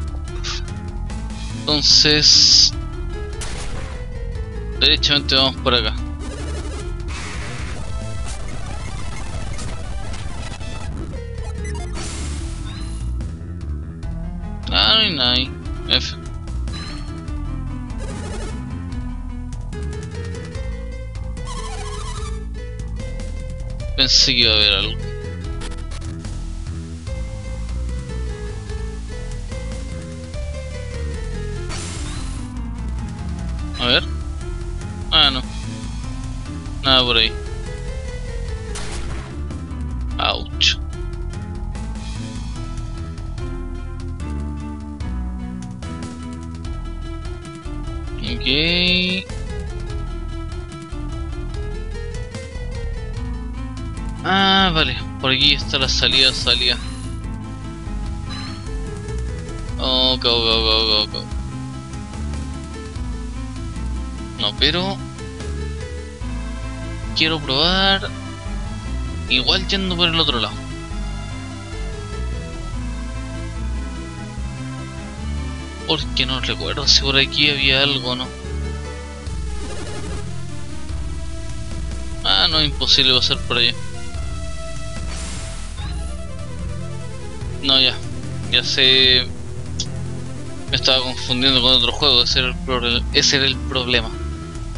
Entonces... derechamente vamos por acá. Ah, no hay nada ahí. F. Pensé que iba a haber algo. A ver. Ah, no. Nada por ahí. Ouch. Ok. Ah, vale. Por aquí está la salida, salida. Oh, go, go, go, go, go. No, pero... quiero probar... igual yendo por el otro lado. Porque no recuerdo si por aquí había algo o no. Ah, no, imposible pasar por allá. No, ya. Ya sé... me estaba confundiendo con otro juego. Ese era el, pro ese era el problema.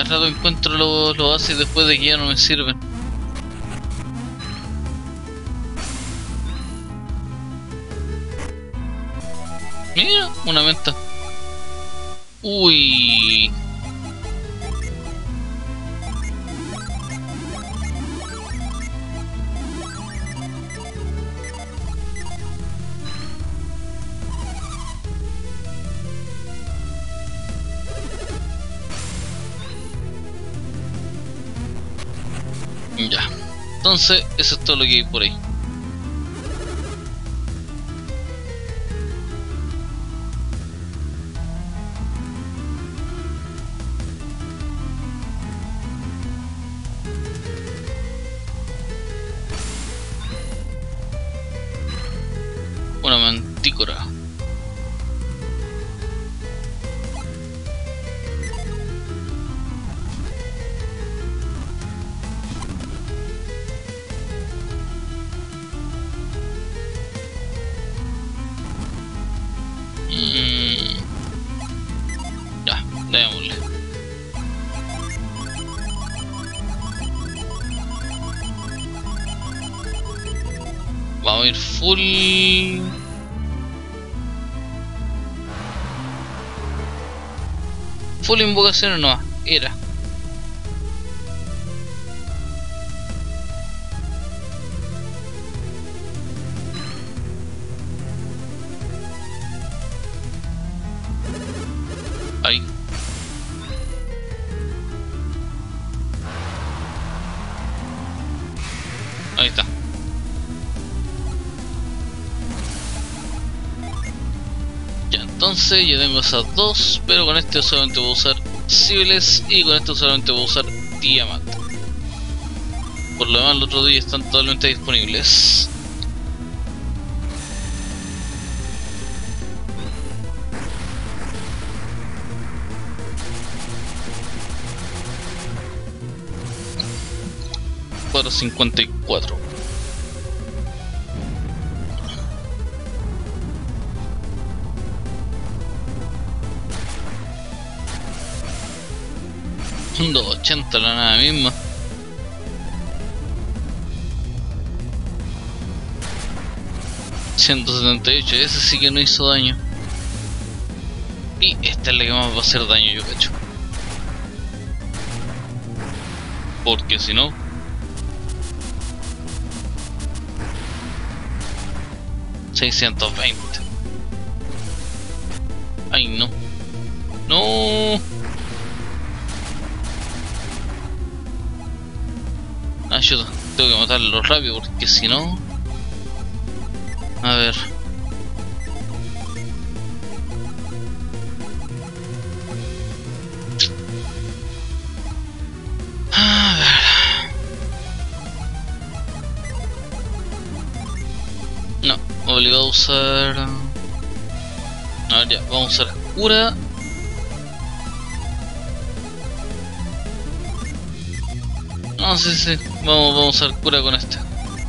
rato encuentro los lo bases después de que ya no me sirven. Mira, una menta. Uy. Ya. Entonces, eso es todo lo que hay por ahí. Una mantícora. Mm. Ya, démosle. Vamos a ir full. Full invocaciones no, era. Ahí. Ahí está. Ya, entonces yo tengo esas dos, pero con este solamente voy a usar civiles y con esto solamente voy a usar diamante. Por lo demás, los otros días están totalmente disponibles. cuatrocientos cincuenta y cuatro. doscientos ochenta la nada misma. ciento setenta y ocho, ese sí que no hizo daño. Y esta es la que más va a hacer daño, yo cacho. Porque si no... seiscientos veinte. Ay, no. No. Ah, yo tengo que matarlo rápido porque si no... A ver. A ver. No, obligado a usar... A ver, ya, vamos a usar cura. No, sí, sí, vamos, vamos a usar cura con este.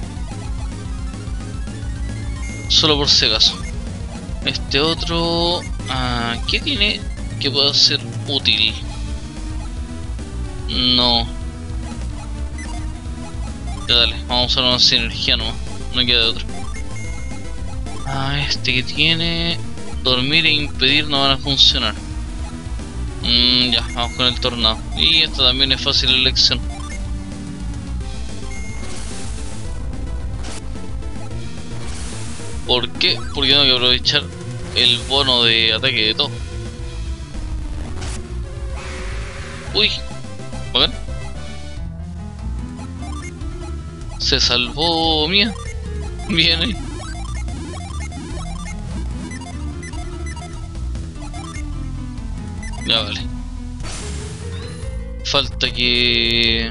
Solo por si acaso. Este otro... Ah, ¿qué tiene que pueda ser útil? No. Ya dale, vamos a usar una sinergia nomás. No queda de otra. Ah, este que tiene... dormir e impedir no van a funcionar. Mm, ya, vamos con el tornado. Y esta también es fácil elección. ¿Por qué? Porque tengo que aprovechar el bono de ataque de todo. Uy, a ver. Se salvó Mía. Viene. Ya vale. Falta que...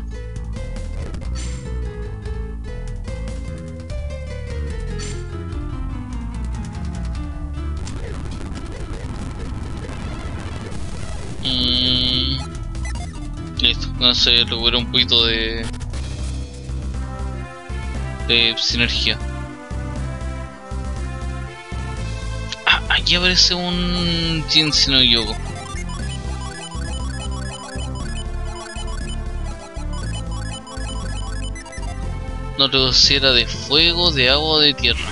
Mm, listo, no sé, recupero un poquito de... de sinergia. Ah, aquí aparece un Jin si no me equivoco. No recuerdo si era de fuego, de agua o de tierra.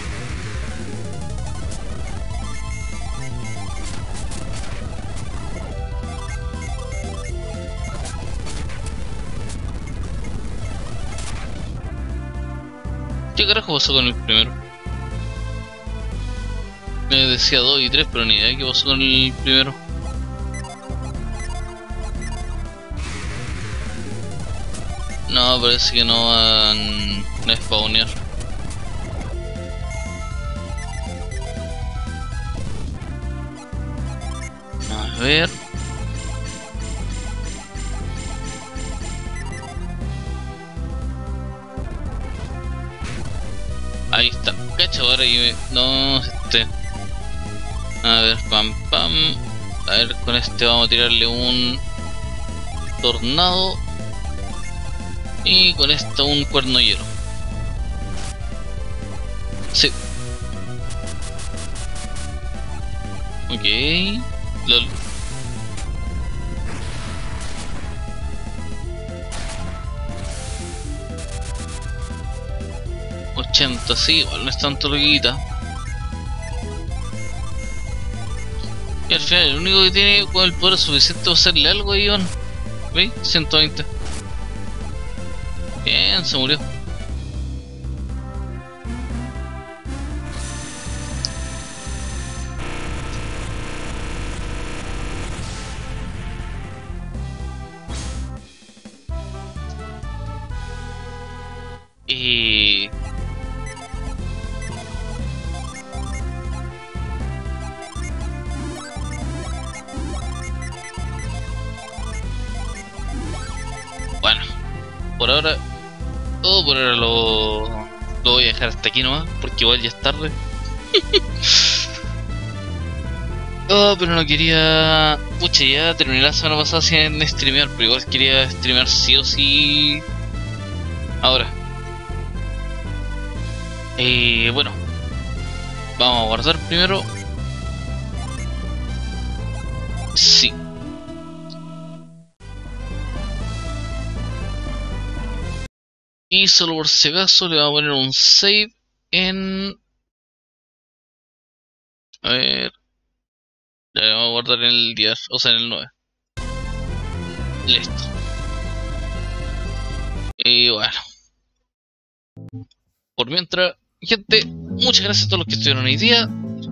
¿Qué carajo pasó con el primero? Me decía dos y tres, pero ni idea qué pasó con el primero. No, parece que no van a spawnear. A ver. Ahí está. Cacha, ahora que me... No, este... A ver, pam, pam. A ver, con este vamos a tirarle un... tornado. Y con esto un cuerno hielo. Sí. Ok. Lol. ochenta, sí, igual no es tanto lo que quita. Y al final el único que tiene con el poder suficiente va a hacerle algo a Iván. ¿Veis? ciento veinte. Bien, se murió. Y... bueno, por ahora... Todo por ahora lo... lo voy a dejar hasta aquí nomás, porque igual ya es tarde. Oh, pero no quería... Pucha, ya terminé la semana pasada sin streamear, pero igual quería streamear sí o sí... ahora. Eh, bueno, vamos a guardar primero. Sí. Y solo por si acaso le vamos a poner un save en... A ver... Ya le vamos a guardar en el diez, o sea en el nueve. Listo. Y bueno. Por mientras, gente, muchas gracias a todos los que estuvieron hoy día.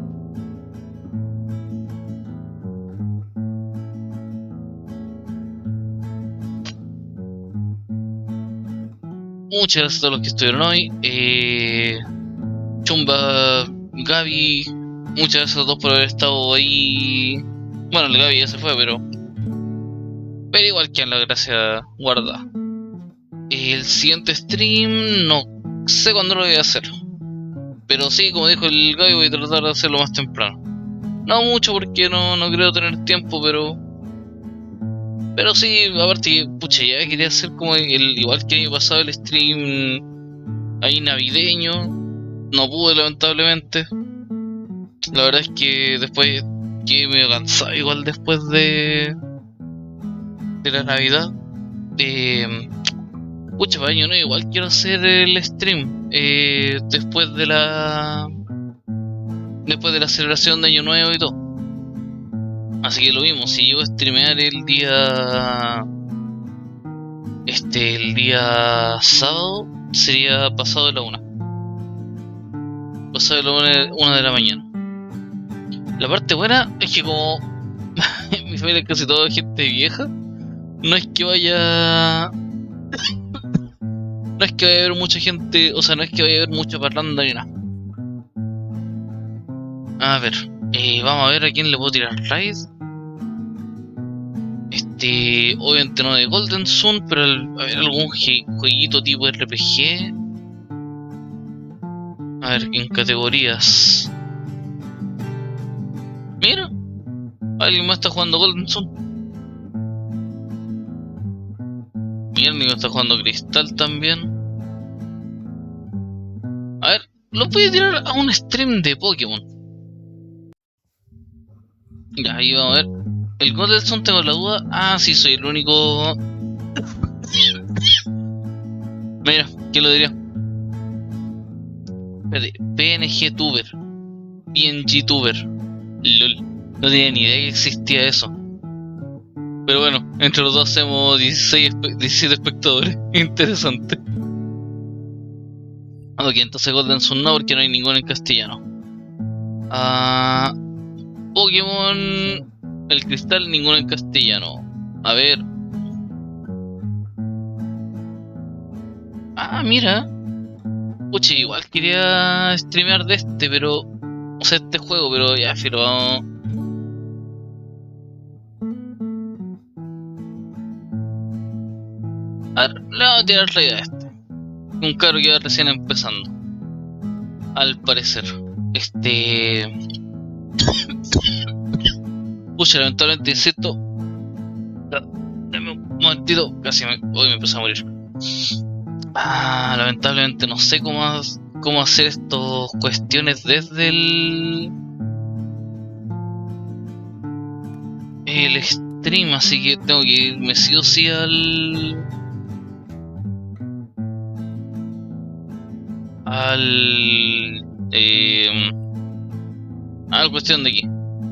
Muchas gracias a todos los que estuvieron hoy. Eh, Chumba, Gaby, muchas gracias a todos por haber estado ahí. Bueno, el Gaby ya se fue, pero... Pero igual que en la gracia guarda. El siguiente stream no sé cuándo lo voy a hacer. Pero sí, como dijo el Gaby, voy a tratar de hacerlo más temprano. No mucho porque no, no creo tener tiempo, pero... Pero sí, aparte que, pucha, ya quería hacer como el, igual que el año pasado el stream ahí navideño. No pude, lamentablemente. La verdad es que después quedé medio cansado igual después de... de la Navidad. Eh, pucha, para año nuevo igual quiero hacer el stream. Eh, después de la... Después de la celebración de año nuevo y todo. Así que lo mismo, si llego a streamear el día... Este, el día sábado, sería pasado de la una. Pasado de la una, una de la mañana. La parte buena es que como mi familia es casi toda gente vieja, no es que vaya... no es que vaya a haber mucha gente, o sea, no es que vaya a haber mucha parranda ni nada. A ver, eh, vamos a ver a quién le puedo tirar raid. Este, obviamente no de Golden Sun, pero el, a ver, algún jueguito tipo R P G. A ver, en categorías. Mira, alguien más está jugando Golden Sun. Mira, alguien está jugando Cristal también. A ver, lo voy a tirar a un stream de Pokémon. Ya, ahí vamos a ver. El Golden Sun tengo la duda. Ah, sí, soy el único. Mira, ¿quién lo diría? Espérate, P N G Tuber. P N G Tuber. LOL. No tenía ni idea que existía eso. Pero bueno, entre los dos hacemos dieciséis, diecisiete espectadores. Interesante. Ok, entonces Golden Sun no, porque no hay ninguno en castellano. Ah, Pokémon el cristal, ninguno en castellano. A ver. Ah, mira. Pucha, igual quería streamear de este, pero... O sea, este juego, pero ya, filo, vamos... A ver, le vamos a tirar la idea a este. Un cabro que va recién empezando. Al parecer. Este... Pucha, lamentablemente insisto. Dame un momentito. Casi me... Hoy me empezó a morir. Ah, lamentablemente no sé cómo, cómo hacer estas cuestiones desde el... El stream, así que tengo que irme sí o sí al... Al... Eh, a la cuestión de aquí.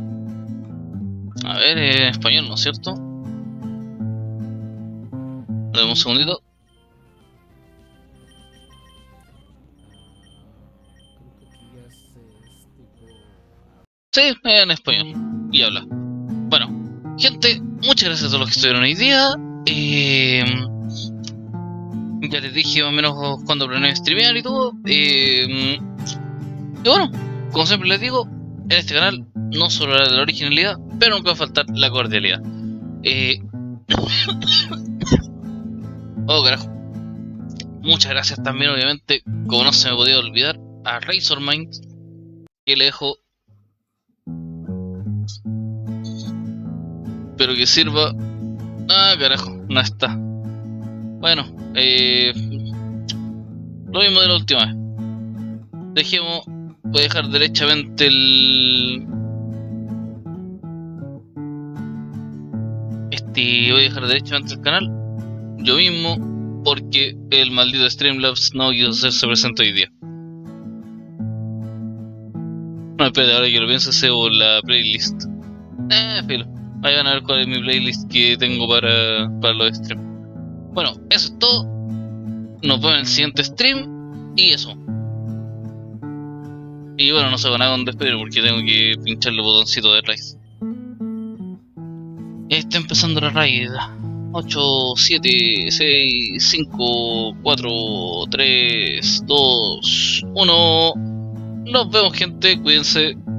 A ver, en español, ¿no es cierto? Dame un segundito. Sí, en español. Y habla. Bueno, gente, muchas gracias a todos los que estuvieron hoy día. Eh, ya les dije más o menos cuando planeo streamear y todo. Eh, y bueno, como siempre les digo, en este canal no solo la originalidad, pero nunca va a faltar la cordialidad. Eh... oh, carajo. Muchas gracias también, obviamente, como no se me podía olvidar, a Razormind, que le dejo. Pero que sirva. Ah, carajo, no está. Bueno, eh, lo mismo de la última vez. Dejemos. Voy a dejar derechamente el. Este. Voy a dejar derechamente el canal. Yo mismo. Porque el maldito Streamlabs no quiso hacerse presente hoy día. No, espérate, ahora que lo pienso, cebo la playlist. Eh, filo. Vayan a ver cuál es mi playlist que tengo para, para los streams. Bueno, eso es todo. Nos vemos en el siguiente stream. Y eso. Y bueno, no sé nada con despedir porque tengo que pinchar el botoncito de raid. Está empezando la raid. ocho, siete, seis, cinco, cuatro, tres, dos, uno. Nos vemos, gente. Cuídense.